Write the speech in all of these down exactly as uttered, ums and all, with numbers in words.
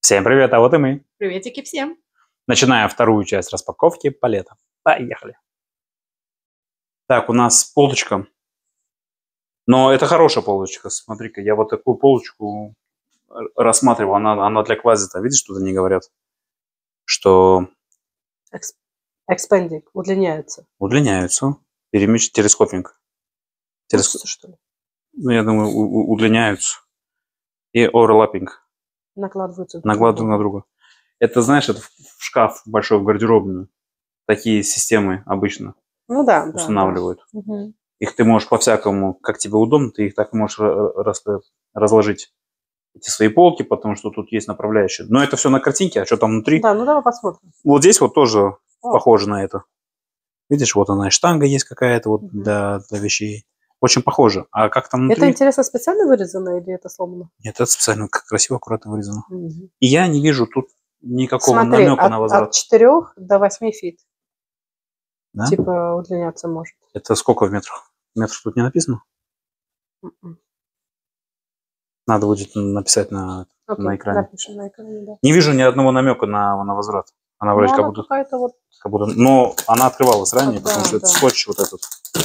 Всем привет, а вот и мы. Приветики всем. Начинаем вторую часть распаковки палета. Поехали. Так, у нас полочка. Но это хорошая полочка. Смотри-ка, я вот такую полочку рассматривал. Она, она для квазита. Видишь, тут они говорят, что... Экспандинг. Удлиняется. Удлиняются. Перемещ... Телескопинг. Телеск... Учится, что ли? Ну, я думаю, у- у- удлиняются. И оверлаппинг. Накладываются друг Накладывают на друга. Это, знаешь, это в шкаф большой, в гардеробную. Такие системы обычно ну, да, устанавливают. Да, да. Угу. Их ты можешь по-всякому, как тебе удобно, ты их так можешь раз, разложить, эти свои полки, потому что тут есть направляющие. Но это все на картинке, а что там внутри? Да, ну давай посмотрим. Вот здесь вот тоже О. похоже на это. Видишь, вот она и штанга есть какая-то вот угу. для, для вещей. Очень похоже. А как там внутри? Это, интересно, специально вырезано или это сломано? Нет, это специально красиво, аккуратно вырезано. Угу. И я не вижу тут никакого Смотри, намека от, на возврат. от четырёх до восьми фит. Да? Типа удлиняться может. Это сколько в метрах? Метров тут не написано? Mm-mm. Надо будет написать на, okay, на экране. Напишем на экране, да. Не вижу ни одного намека на, на возврат. Она вроде как будто, вот... как будто... Но она открывалась ранее, да, потому что да. это скотч вот этот.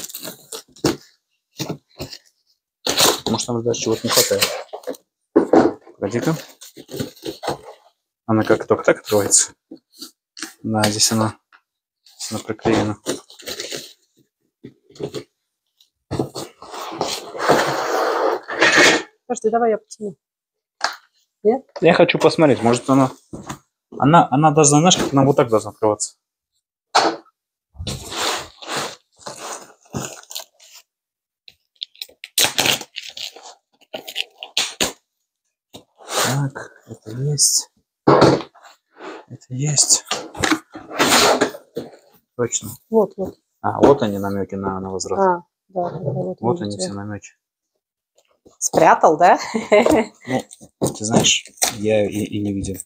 Может, там даже чего-то не хватает. Погоди-ка. Она как только так открывается. Да, здесь она, здесь она приклеена. Подожди, давай я потяну. Нет? Я хочу посмотреть, может она... Она, она должна, знаешь, как она вот так должна открываться. Так, это есть. Это есть. Точно. Вот, вот. А, вот они намеки на, на возврат. А, да, да, вот, вот они все намеки. Спрятал, да? Ну, ты знаешь, я и, и не видел.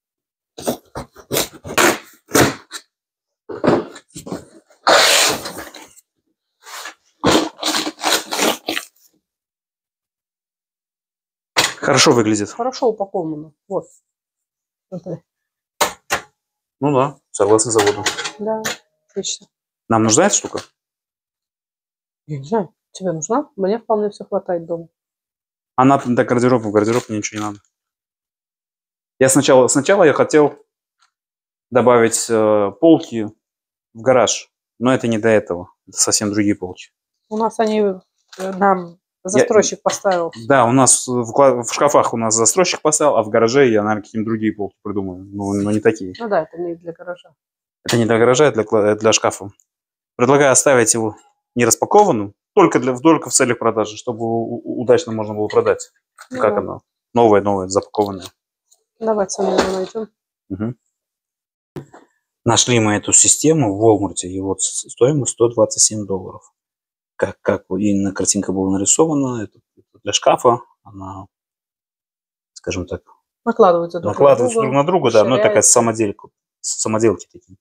Хорошо выглядит. Хорошо упаковано. Вот. Смотри. Ну да, согласно заводу. Да, отлично. Нам нужна эта штука? Я не знаю. Тебе нужна? Мне вполне все хватает дома. Она до гардероба, в гардероб мне ничего не надо. Я сначала, сначала я хотел добавить э, полки в гараж, но это не до этого. Это совсем другие полки. У нас они нам застройщик я, поставил. Да, у нас в, в шкафах у нас застройщик поставил, а в гараже я, наверное, какие-то другие полки придумаю. Но, но не такие. Ну да, это не для гаража. Это не для гаража, это для, для шкафа. Предлагаю оставить его не распакованным, только, для, только в целях продажи, чтобы удачно можно было продать. Ну, как да. Оно? Новое, новое, запакованное. Давай цену найдем. Угу. Нашли мы эту систему в Walmart, и вот стоимость сто двадцать семь долларов. Как, как именно картинка была нарисована, это, это для шкафа, она, скажем так, накладывается друг, накладывается на, друг друг на друга, да, но это такая самоделка, самоделки такие.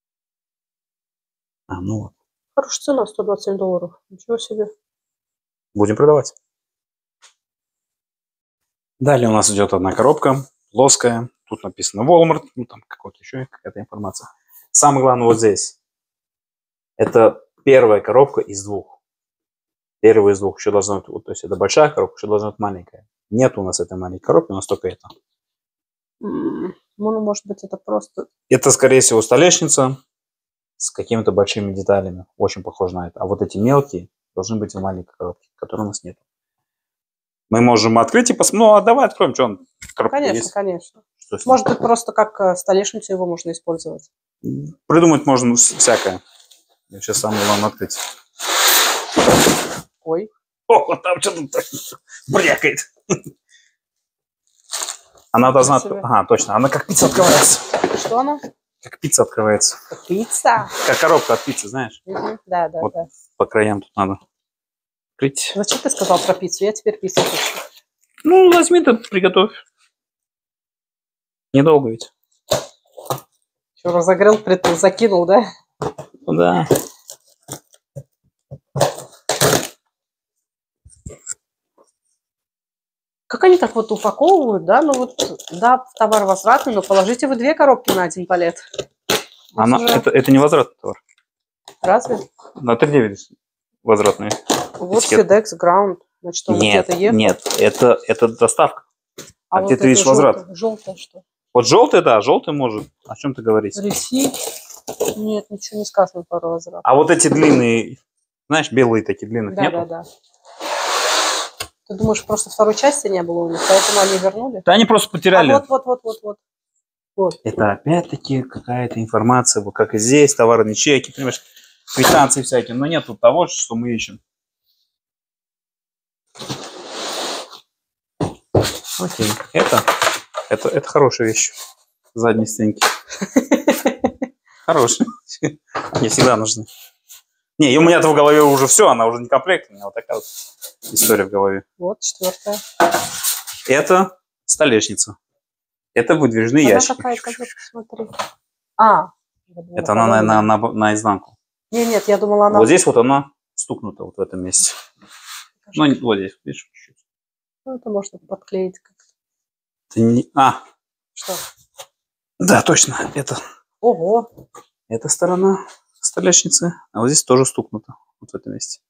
А, ну вот. Хорошая цена, сто двадцать семь долларов. Ничего себе. Будем продавать. Далее у нас идет одна коробка, плоская. Тут написано Walmart, ну там какой-то еще какая-то информация. Самое главное вот здесь. Это первая коробка из двух. Первая из двух. Еще должна быть, вот, то есть это большая коробка, еще должна быть маленькая. Нет у нас этой маленькой коробки, у нас только это. Mm, ну, может быть, это просто... Это, скорее всего, столешница с какими-то большими деталями. Очень похоже на это. А вот эти мелкие должны быть в маленькой коробке, которой у нас нет. Мы можем открыть и посмотреть. Ну, а давай откроем, что он. Конечно, есть. конечно. Может быть, просто как столешницу его можно использовать. Придумать можно всякое. Я сейчас сам вам открыть. Ой. О, там что-то брякает. Она должна... Ага, точно. Она как пицца открывается. Что она? Как пицца открывается. Как пицца? Как коробка от пиццы, знаешь? Угу. Да, да, вот да. По краям тут надо открыть. Зачем ты сказал про пиццу? Я теперь пиццу хочу. Ну, возьми-то, приготовь. Недолго ведь. Что, разогрел, притул, закинул, да? Ну да. Как они так вот упаковывают, да? Ну вот, да, товар возвратный, но положите вы две коробки на один палет. Она, уже... это, это не возвратный товар. Разве? На три девять возвратные. Вот FedEx Ground. Значит, он нет, где-то ехал. Нет, это, это доставка. А, а вот где ты видишь возврат? Желтое что? Вот желтый, да, желтый может. О чем ты говоришь? Ресит. Нет, ничего не сказано про возврат. А вот эти длинные, знаешь, белые такие длинных да, нету? Да, да, да. Ты думаешь, просто второй части не было у них, поэтому они вернули? Да они просто потеряли. А вот, вот, вот, вот, вот. вот. Это опять-таки какая-то информация, вот как и здесь, товарные чеки, понимаешь, квитанции всякие, но нету того, что мы ищем. Окей, это, это, это хорошая вещь. Задние стенки. Хорошие. Мне всегда нужны. Не, у меня-то в голове уже все, она уже не комплект, у меня вот такая вот история в голове. Вот, четвертая. Это столешница. Это выдвижные она ящики. Какая-то, посмотри. А. Это она на, на, на, на изнанку. Нет, нет, я думала, она... Вот здесь вот она стукнута вот в этом месте. Ну, вот здесь, видишь, чуть-чуть. Ну, это можно подклеить как-то. Не... А. Что? Да, точно, это. Ого. Эта сторона столешницы, а вот здесь тоже стукнуто, вот в этом месте.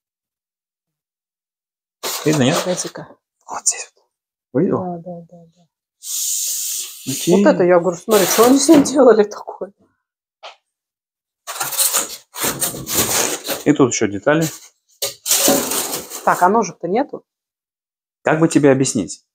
Видно, нет? Погоди-ка. Вот здесь вот. Видел? Да, да, да, да. Окей. Вот это я говорю, смотри, что они с ним делали такое? И тут еще детали. Так, а ножек-то нету? Как бы тебе объяснить?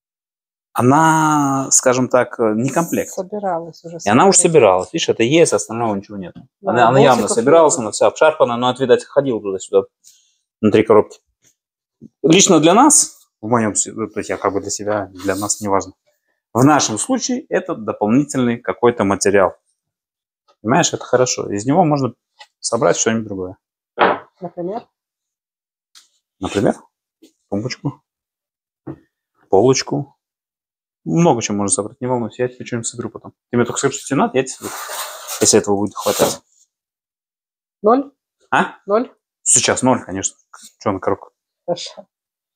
Она, скажем так, не комплект. Собиралась уже. И она уже собиралась. Видишь, это есть, остального ничего нет. Да, она она явно собиралась, она вся обшарпана, но, видать, ходила туда-сюда, внутри коробки. Лично для нас, в моем, то есть я как бы для себя, для нас не важно. В нашем случае это дополнительный какой-то материал. Понимаешь, это хорошо. Из него можно собрать что-нибудь другое. Например? Например, тумбочку, полочку. Много чего можно собрать, не волнуйся, я тебе что-нибудь соберу потом. Ты мне только скажи, что тебе надо, я тебе соберу, если этого будет хватать. Ноль? А? Ноль? Сейчас ноль, конечно. Что на коробку? Хорошо.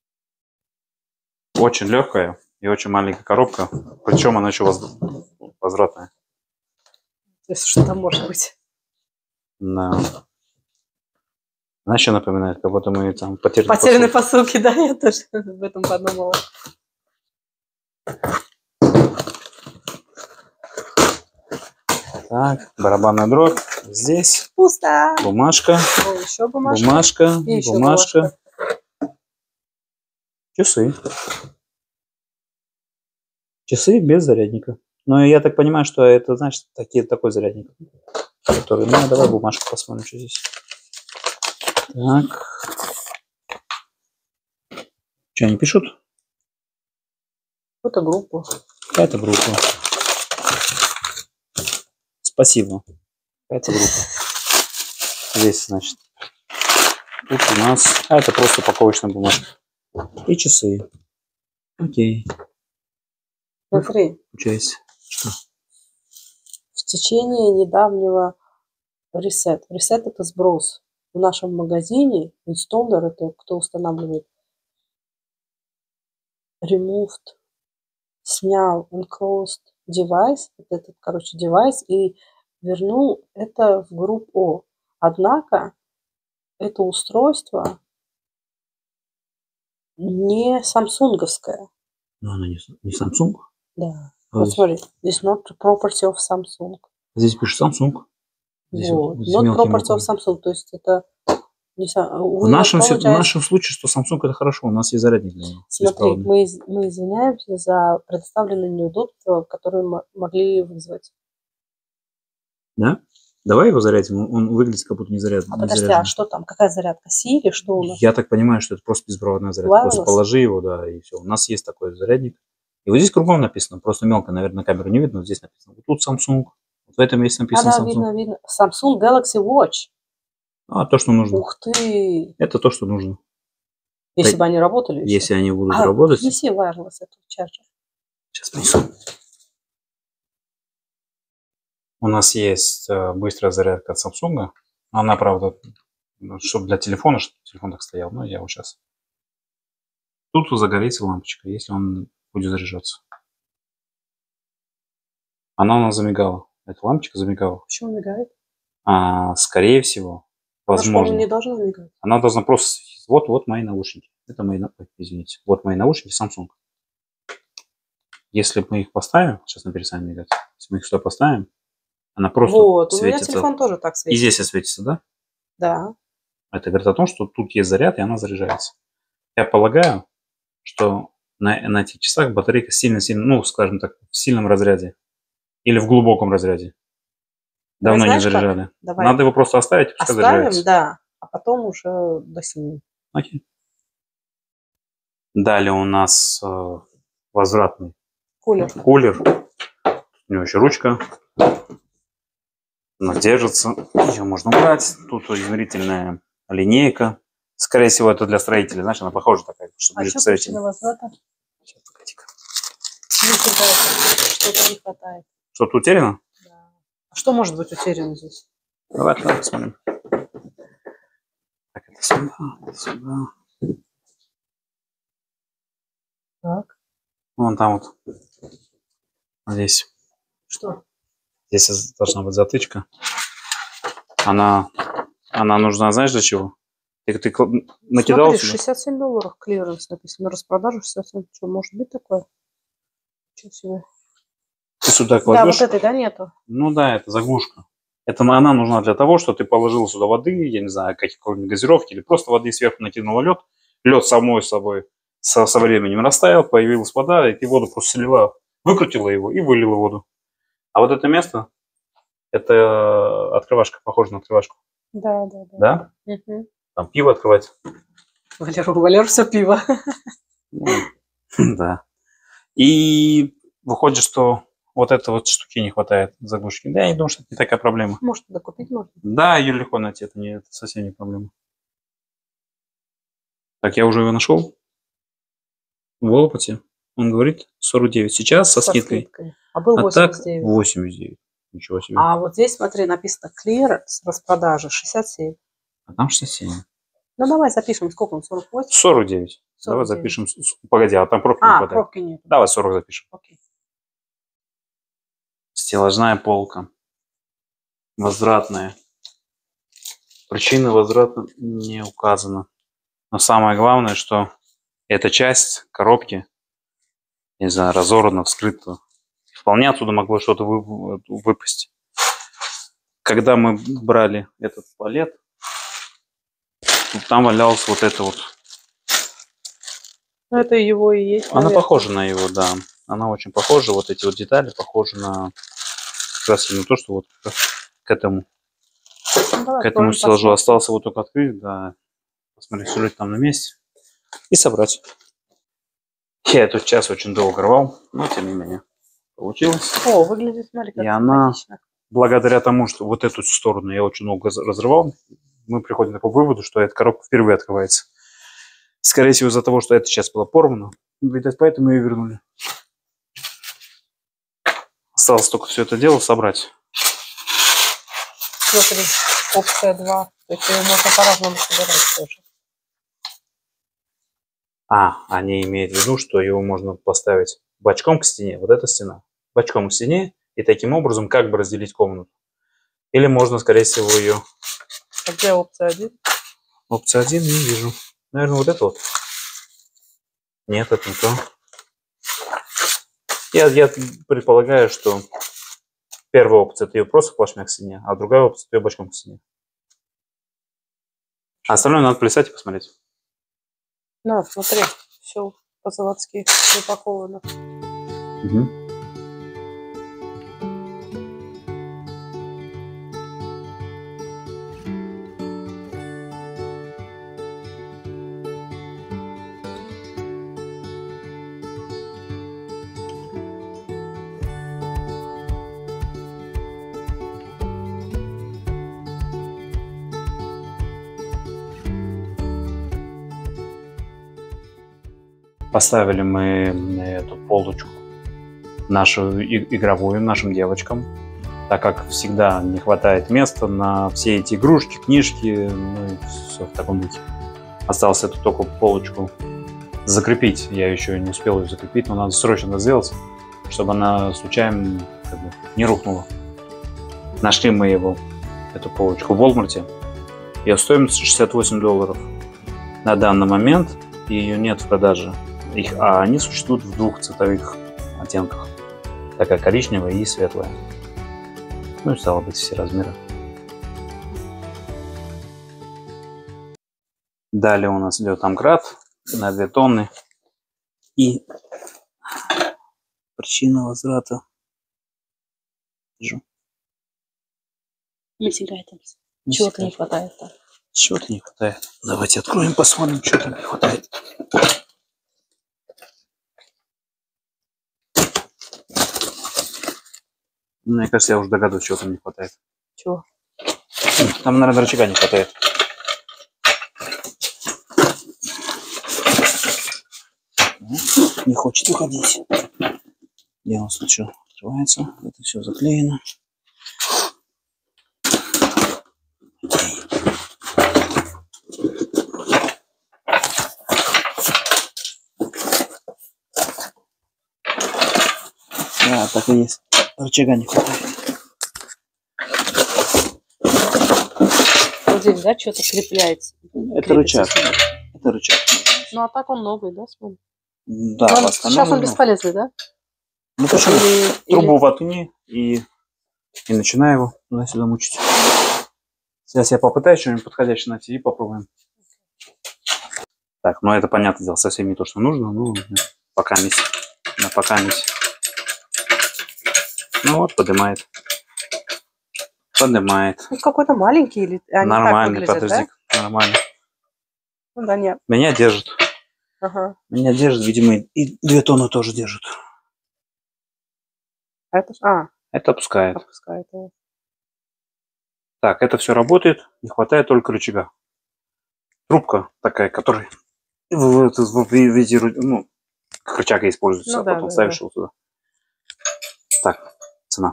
Очень легкая и очень маленькая коробка. Причем она еще возвратная. Если что там может быть. Да. Она еще напоминает, как будто мы там потерянные, потерянные посылки. посылки. Да, я тоже об этом подумала. Так, барабанная дробь. Здесь. Пусто. Бумажка. О, еще бумажка. Бумажка. И еще бумажка. бумажка. Часы. Часы без зарядника. Но я так понимаю, что это, значит, такие, такой зарядник. Который... Ну, давай бумажку посмотрим, что здесь. Так. Что они пишут? Какую-то группу. Какая-то группа. Спасибо. Какая-то группа. Здесь, значит. Тут у нас... А, это просто упаковочная бумажка. И часы. Окей. Смотри. Получается. Что? В течение недавнего ресет. Ресет это сброс. В нашем магазине инсталлер это кто устанавливает. Removed. Снял enclosed device. Вот этот, короче, девайс. И вернул это в группу О. Однако это устройство не самсунговское. Ну, она не, не Samsung? Да. А вот смотри. It's not property of Samsung. Здесь пишет Samsung. Здесь вот. Вот, not property of Samsung. То есть это... Не в, нашем, в нашем случае, что Samsung это хорошо. У нас есть зарядник для него. Смотри, мы, мы извиняемся за предоставленные неудобства, которые мы могли вызвать. Да? Давай его зарядим, он выглядит как будто не заряжен. А подожди, а что там? Какая зарядка? Siri? Что у нас? Я так понимаю, что это просто беспроводная зарядка. Wireless? Просто положи его, да, и все. У нас есть такой зарядник. И вот здесь кругом написано, просто мелко, наверное, на камеру не видно, вот здесь написано. Вот тут Samsung, вот в этом месте написано а, да, Samsung. видно, видно. Samsung Galaxy Watch. А, то, что нужно. Ух ты! Это то, что нужно. Если так, бы они работали еще. Если они будут а, работать. Принеси wireless эту чарджер. Сейчас принесу. У нас есть быстрая зарядка от Samsung. Она, правда, чтобы для телефона, чтобы телефон так стоял. Но я вот сейчас Тут загорится лампочка, если он будет заряжаться. Она у нас замигала. Эта лампочка замигала. Почему мигает? А, скорее всего, возможно. Она не должна мигать. Она должна просто... Вот, вот мои наушники. Это мои... Извините. Вот мои наушники Samsung. Если мы их поставим... Сейчас она перестанет мигать. Если мы их сюда поставим, она просто вот, светится. У меня телефон тоже так светится. И здесь осветится, да? Да. Это говорит о том, что тут есть заряд, и она заряжается. Я полагаю, что на, на этих часах батарейка сильно-сильно, ну, скажем так, в сильном разряде. Или в глубоком разряде. Давно Давай, не знаешь, заряжали. Давай. Надо его просто оставить, пускай Оставим, заряжается. да. А потом уже доснимем. Окей. Далее у нас э, возвратный Кулер. кулер. У него еще ручка. Она держится. Ее можно убрать. Тут измерительная линейка. Скорее всего, это для строителей. Знаешь, она похожа такая, что А ближе что к строителям. причина возврата? Сейчас, погоди-ка. Что-то не хватает. Что-то утеряно? Да. А что может быть утеряно здесь? Давай, давай посмотрим. Так, это сюда, это сюда. Так. Вон там вот. Здесь. Что? Здесь должна быть затычка. Она, она нужна, знаешь, для чего? Ты, ты накидал Смотри, сюда? шестьдесят семь долларов клиренс написано. Распродажа шестьдесят семь. Что, может быть такое? Ничего себе. Ты сюда Да, кладешь? вот этой, да, нету? Ну да, это заглушка. Это она нужна для того, что ты положил сюда воды, я не знаю, какой-нибудь газировки, или просто воды сверху накинула лед. Лед самой собой со, со временем растаял, появилась вода, и ты воду просто слила, выкрутила его и вылила воду. А вот это место, это открывашка, похоже на открывашку. Да, да, да. Да? Угу. Там пиво открывать. Валеру, Валеру все пиво. Ну, да. И выходит, что вот этой вот штуки не хватает, заглушки. Да, я не думаю, что это не такая проблема. Может, туда купить можно? Да, ее легко найти, это, не, это совсем не проблема. Так, я уже ее нашел. В опыте. Он говорит сорок девять. Сейчас со, Со скидкой. скидкой. А был А восемьдесят так девять. восемьдесят девять. Ничего себе. А вот здесь, смотри, написано clear с распродажи шестьдесят семь. А там шестьдесят семь. Ну, давай запишем. Сколько он? сорок восемь? сорок девять. сорок девять. Давай запишем. Погоди, а там пробки не А, хватает. пробки нет. Давай сорок запишем. Окей. Стеллажная полка. Возвратная. Причина возврата не указана. Но самое главное, что эта часть коробки, не знаю, разорвана, вскрыта. Вполне отсюда могло что-то вы, выпасть. Когда мы брали этот палет, там валялось вот это вот. Это его и есть. Она наверное. похожа на его, да. Она очень похожа. Вот эти вот детали похожи на как раз именно то, что вот к этому, Ну, давай, к этому стеллажу посмотрим. осталось его только открыть, да. Посмотреть, все ли там на месте. И собрать. Я этот час очень долго рвал, но тем не менее получилось. О, выглядит, смотри, как И она, симпатично. благодаря тому, что вот эту сторону я очень много разрывал, мы приходим к такому выводу, что эта коробка впервые открывается. Скорее всего, из-за того, что эта часть была порвана. Видать, поэтому ее вернули. Осталось только все это дело собрать. Смотри, опция два. То есть его можно по-разному собирать тоже. А, они имеют в виду, что его можно поставить бочком к стене. Вот эта стена. Бочком к стене. И таким образом как бы разделить комнату. Или можно, скорее всего, ее... А где опция один? Опция один не вижу. Наверное, вот это вот. Нет, это не то. Я, я предполагаю, что первая опция это ее просто плашмя к стене, а другая опция это ее бочком к стене. А остальное надо плясать и посмотреть. На, смотри, все по-заводски упаковано. Угу. Поставили мы эту полочку нашу игровую нашим девочкам, так как всегда не хватает места на все эти игрушки, книжки, ну и все в таком духе. Осталось эту только полочку закрепить. Я еще не успел ее закрепить, но надо срочно сделать, чтобы она случайно как бы не рухнула. Нашли мы его, эту полочку в Walmart. Ее стоимость шестьдесят восемь долларов. На данный момент ее нет в продаже. Их, а они существуют в двух цветовых оттенках. Такая коричневая и светлая. Ну и стало быть все размеры. Далее у нас идет Амкрат на две тонны. И причина возврата. Missing items. Чего-то не хватает. Да? Чего-то не хватает. Давайте откроем, посмотрим, что там не хватает. Мне кажется, я уже догадываюсь, чего там не хватает. Чего? Там, наверное, рычага не хватает. Не хочет выходить. Где у нас тут что открывается? Это все заклеено. Да, так и есть. Рычага не хватает. Вот здесь, да, что-то крепляется. Это рычаг. Это рычаг. Ну, а так он новый, да, смотри? Да, он, в остальном сейчас он ну, бесполезный, да? Ну почему? Или, Трубу или... воткни и, и начинаю его туда-сюда мучить. Сейчас я попытаюсь что-нибудь подходящее найти и попробуем. Так, ну это понятное дело, совсем не то, что нужно. Ну, пока мись. На пока мись. Ну вот, поднимает. Поднимает. Ну, какой-то маленький или... Они нормальный, так выглядят, подожди. Да? Нормально. Ну да, нет. Меня держит. Ага. Меня держит, видимо, и две тонны тоже держит. Это... А, это опускает. опускает его. Так, это все работает. Не хватает только рычага. Трубка такая, которая в, в, в виде, ну, как рычага используется, Ну, а да, потом да, ставишь да. его туда. Так, цена.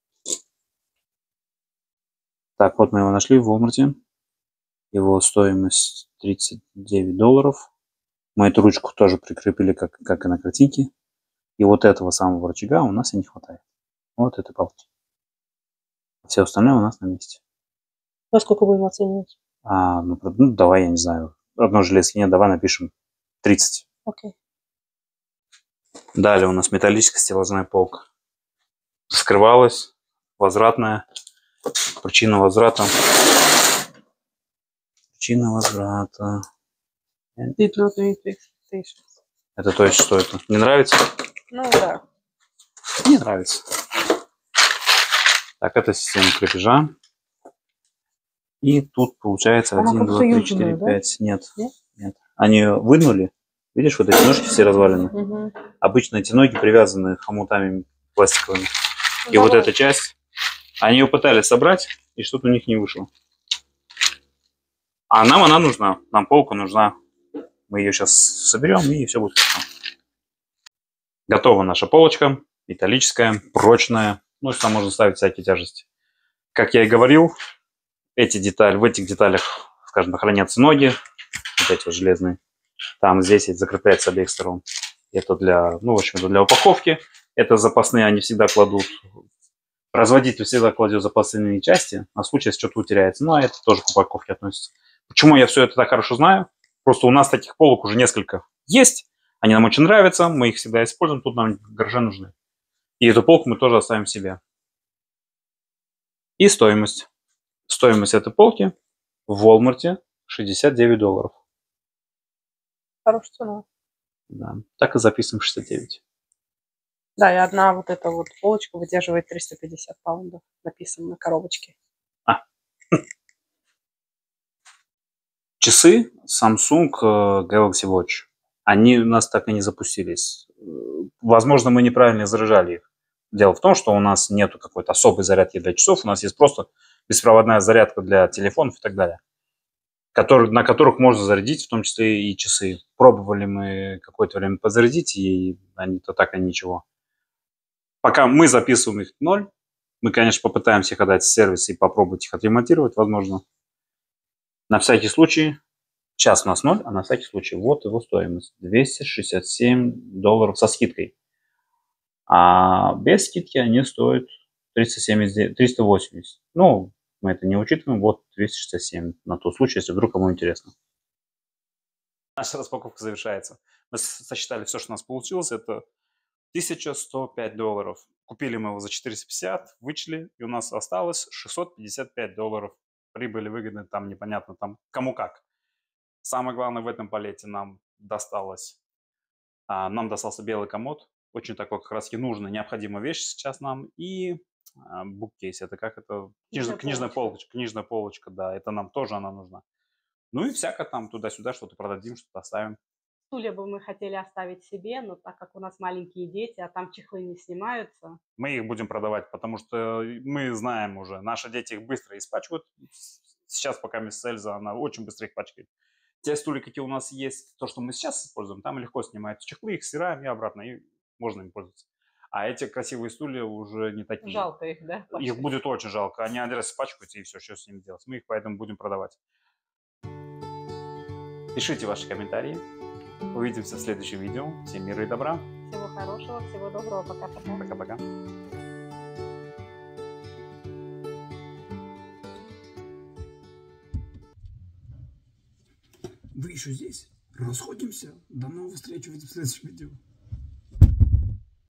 Так, вот мы его нашли в Walmart. Его стоимость тридцать девять долларов. Мы эту ручку тоже прикрепили, как, как и на картинке. И вот этого самого рычага у нас и не хватает. Вот этой палки. Все остальное у нас на месте. Во сколько будем оценивать? А, ну, ну, давай, я не знаю. Одной железки нет, давай напишем тридцать. Окей. Далее у нас металлическая стеллажная полка. Скрывалась, возвратная. Причина возврата. Причина возврата. Did not meet expectations. Это то есть что это? Не нравится? Ну да. Не нравится. Так, это система крепежа. И тут получается Она один, как два, три, союзная, четыре, да? пять. Нет. Нет? Нет. Они ее вынули. Видишь, вот эти ножки все развалены. Угу. Обычно эти ноги привязаны хомутами пластиковыми. Ну, и вот давай. эта часть, они ее пытались собрать, и что-то у них не вышло. А нам она нужна. Нам полка нужна. Мы ее сейчас соберем, и все будет хорошо. Готова наша полочка. Металлическая, прочная. Ну, сюда можно ставить всякие тяжести. Как я и говорил, эти детали, в этих деталях, скажем, хранятся ноги. Вот эти вот железные. Там здесь эти закрепляются с обеих сторон. Это для, ну, в общем, это для упаковки. Это запасные, они всегда кладут. Производитель всегда кладет запасные части на случай, если что-то утеряется. Ну, а это тоже к упаковке относится. Почему я все это так хорошо знаю? Просто у нас таких полок уже несколько есть. Они нам очень нравятся, мы их всегда используем, тут нам гаражи нужны. И эту полку мы тоже оставим себе. И стоимость. Стоимость этой полки в Walmart шестьдесят девять долларов. Хорошая цена. Да, так и записываем шестьдесят девять. Да, и одна вот эта вот полочка выдерживает триста пятьдесят паундов. Написано на коробочке. А. Часы Samsung Galaxy Watch. Они у нас так и не запустились. Возможно, мы неправильно заряжали их. Дело в том, что у нас нету какой-то особой зарядки для часов. У нас есть просто беспроводная зарядка для телефонов и так далее, который, на которых можно зарядить, в том числе и часы. Пробовали мы какое-то время подзарядить, и они-то так и ничего. Пока мы записываем их ноль, мы, конечно, попытаемся их отдать в сервис и попробовать их отремонтировать, возможно. На всякий случай Сейчас у нас ноль, а на всякий случай вот его стоимость. двести шестьдесят семь долларов со скидкой. А без скидки они стоят триста семьдесят, триста восемьдесят. Ну, мы это не учитываем. Вот двести шестьдесят семь на тот случай, если вдруг кому интересно. Наша распаковка завершается. Мы сосчитали все, что у нас получилось. Это тысяча сто пять долларов. Купили мы его за четыреста пятьдесят, вычли, и у нас осталось шестьсот пятьдесят пять долларов. Прибыли, выгодны, там непонятно, там кому как. Самое главное в этом палете нам досталось, а, нам достался белый комод. Очень такой как раз и нужная, необходимая вещь сейчас нам. И а, буккейс, это как это? Книжная, книжная полочка. Книжная полочка, да, это нам тоже она нужна. Ну и всякое там туда-сюда, что-то продадим, что-то оставим. Стулья бы мы хотели оставить себе, но так как у нас маленькие дети, а там чехлы не снимаются. Мы их будем продавать, потому что мы знаем уже, наши дети их быстро испачкают. Сейчас пока мисс Эльза, она очень быстро их пачкает. Те стулья, какие у нас есть, то, что мы сейчас используем, там легко снимаются чехлы, их стираем и обратно, и можно им пользоваться. А эти красивые стулья уже не такие. Жалко их, да? Их пачкать будет очень жалко. Они один раз испачкаются, и все, что с ними делать. Мы их поэтому будем продавать. Пишите ваши комментарии. Увидимся в следующем видео. Всем мира и добра. Всего хорошего, всего доброго. Пока-пока. Пока-пока. Вы еще здесь? Расходимся. До новых встреч в следующем видео.